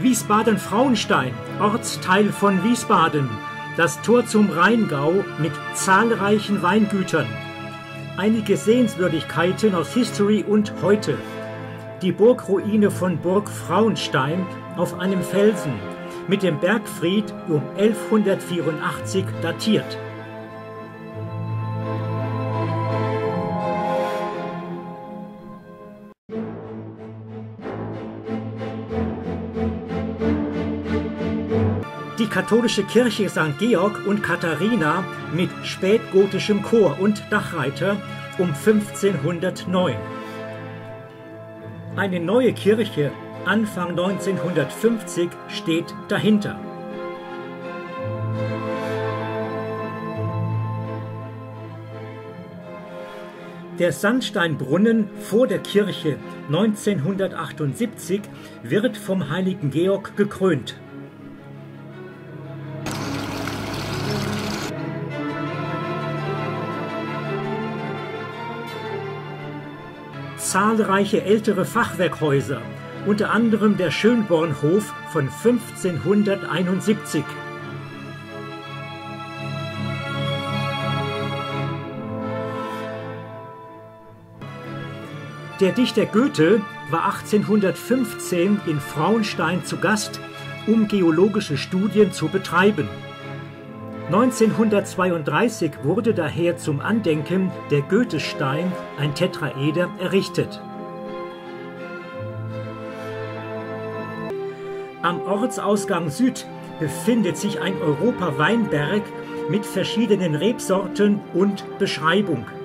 Wiesbaden-Frauenstein, Ortsteil von Wiesbaden, das Tor zum Rheingau mit zahlreichen Weingütern. Einige Sehenswürdigkeiten aus History und heute. Die Burgruine von Burg Frauenstein auf einem Felsen, mit dem Bergfried um 1184 datiert. Die katholische Kirche St. Georg und Katharina mit spätgotischem Chor und Dachreiter um 1509. Eine neue Kirche Anfang 1950 steht dahinter. Der Sandsteinbrunnen vor der Kirche 1978 wird vom heiligen Georg gekrönt. Zahlreiche ältere Fachwerkhäuser, unter anderem der Schönbornhof von 1571. Der Dichter Goethe war 1815 in Frauenstein zu Gast, um geologische Studien zu betreiben. 1932 wurde daher zum Andenken der Goethestein ein Tetraeder errichtet. Am Ortsausgang Süd befindet sich ein Europa-Weinberg mit verschiedenen Rebsorten und Beschreibung.